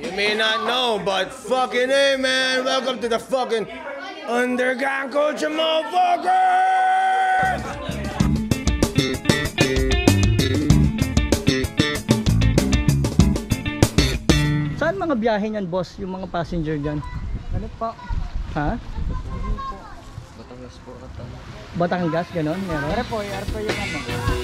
You may not know, but fucking hey, man. Welcome to the fucking underground culture, motherfuckers! Saan mga biyahe niyan, boss? Yung mga passenger dyan? Ano po? Ha? Batangas po ata. Batangas, gano'n? Meron? Ano po yung ano?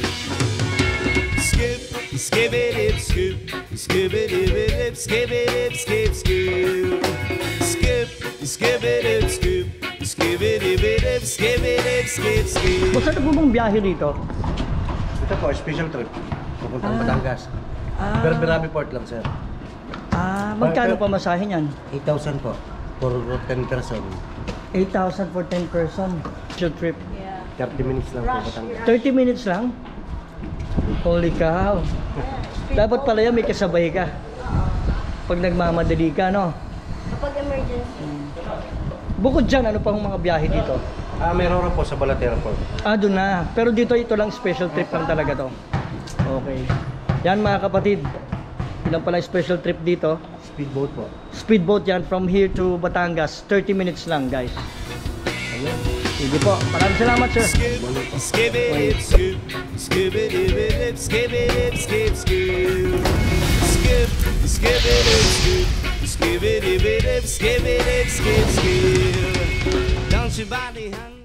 Skip, skip it, dip, scoop. Skip it, dip, dip, skip it, dip, skip, scoop. Skip, skip it, dip, scoop. Skip it, dip, dip, skip it, dip, skip, scoop. Boss, ano po bang biyahe dito? Ito po, special trip. Pupuntang Batangas. Berabi port lang, sir. Magkano pa masahe niyan? 8,000 po. For 10 person. 8,000 for 10 person. Short trip. 30 minutes lang po Batangas. 30 minutes lang? Holy cow. Dapat pala yan may kasabay ka. Pag nagmamadali ka, no? Kapag emergency. Bukod dyan, ano pang mga biyahe dito? Meron rin po sa Balatera po. Doon na. Pero dito, ito lang special trip lang talaga to. Okay. Yan mga kapatid. Ilan pala special trip dito? Speedboat po. Speedboat yan from here to Batangas. 30 minutes lang, guys. Ayun. Sige po. Maraming salamat, sir. Skip, skip it, dip, scoop. Skip it, dip, dip, skip it, dip, skip, scoop. Skip, skip it, dip, scoop. Skip it, dip, dip, skip it, dip, skip, scoop. Don't you body hungry?